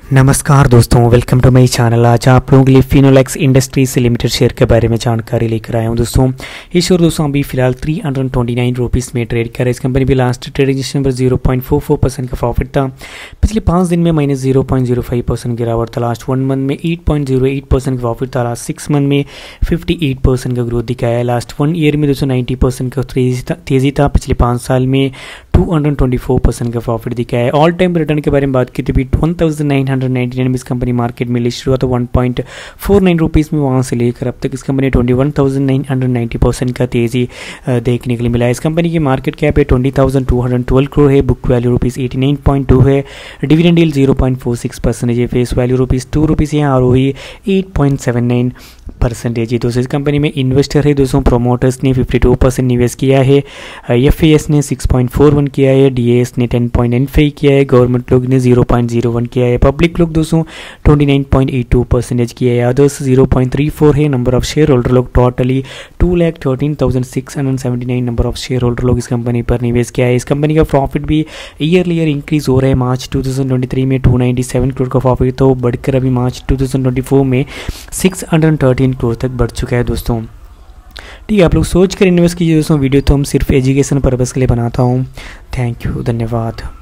नमस्कार दोस्तों, welcome to my channel. आज आप लोगों के लिए फिनोलेक्स इंडस्ट्रीज लिमिटेड शेयर के बारे में जानकारी लेकर आया हूं दोस्तों। ये शेयर दोस्तों अभी फिलहाल 329 रुपीज़ में ट्रेड कर रहा है। इस कंपनी भी लास्ट ट्रेडिंग सेशन पर 0.44% का प्रॉफिट था। पिछले 5 दिन में -0.05% गिरावट था। लास्ट 1 मंथ में 8.08% का प्रॉफिट था। लास्ट 6 मंथ में 58% का ग्रोथ दिखाया है। लास्ट 1 ईयर में 290% का तेज़ी था। पिछले 5 साल में 224% का प्रॉफिट दिखाया है। ऑल टाइम रिटर्न के बारे में बात की तो भी 1999 में इस कंपनी मार्केट में लिस्ट हुआ था 1.49 रुपीज़ में। वहाँ से लेकर अब तक इस कंपनी 21,990% का तेज़ी देखने के लिए मिला है। इस कंपनी की मार्केट कैप है 20,212 करोड़ है। बुक वैल्यू ₹89.2 है। डिविडेंड यील्ड 0.46% है। फेस वैल्यू ₹2 है। ROE 8.79% है। दोस्तों इस कंपनी में इन्वेस्टर है दोस्तों, प्रोमोटर्स ने 52% निवेश किया है। FAS ने 6.41 किया है। DAS ने 10.95 किया है। गवर्नमेंट लोग ने 0.01 किया है। पब्लिक लोग दोस्तों 29.82% किया है। अदर्स 0.34 है। नंबर ऑफ शेयर होल्डर लोग totally 2,13,679 number of shareholder लोग इस कंपनी पर निवेश किया है। इस कंपनी का प्रॉफिट भी ईयर इंक्रीज हो रहा है। मार्च 2023 में 297 करोड़ का प्रॉफिट तो बढ़कर अभी मार्च 2024 में 613 करोड़ तक बढ़ चुका है दोस्तों। ठीक है, आप लोग सोच कर इन्वेस्ट कीजिए दोस्तों। वीडियो तो हम सिर्फ एजुकेशन पर्पज़ के लिए बनाता हूँ। थैंक यू, धन्यवाद।